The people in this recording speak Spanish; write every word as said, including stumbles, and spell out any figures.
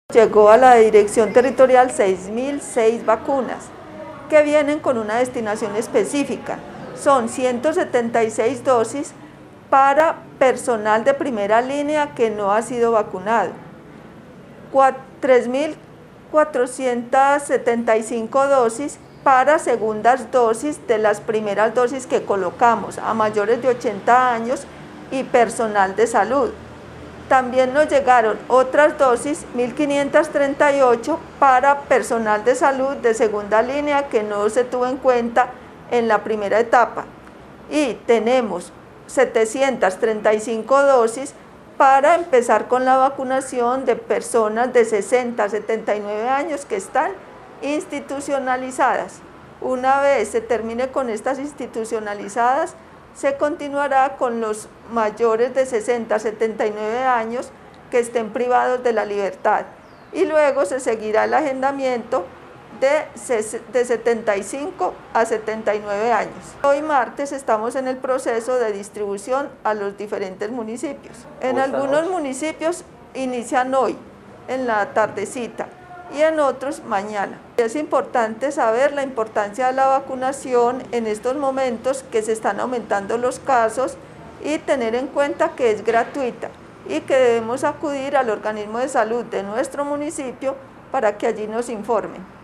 Llegó a la Dirección Territorial seis mil seis vacunas que vienen con una destinación específica. Son ciento setenta y seis dosis para personal de primera línea que no ha sido vacunado, tres mil cuatrocientas setenta y cinco dosis para segundas dosis de las primeras dosis que colocamos a mayores de ochenta años y personal de salud. También nos llegaron otras dosis, mil quinientas treinta y ocho, para personal de salud de segunda línea que no se tuvo en cuenta en la primera etapa. Y tenemos setecientas treinta y cinco dosis para empezar con la vacunación de personas de sesenta a setenta y nueve años que están institucionalizadas. Una vez se termine con estas institucionalizadas, se continuará con los mayores de sesenta a setenta y nueve años que estén privados de la libertad, y luego se seguirá el agendamiento de, de setenta y cinco a setenta y nueve años. Hoy martes estamos en el proceso de distribución a los diferentes municipios. En algunos municipios inician hoy, en la tardecita, y en otros mañana. Es importante saber la importancia de la vacunación en estos momentos que se están aumentando los casos, y tener en cuenta que es gratuita y que debemos acudir al organismo de salud de nuestro municipio para que allí nos informen.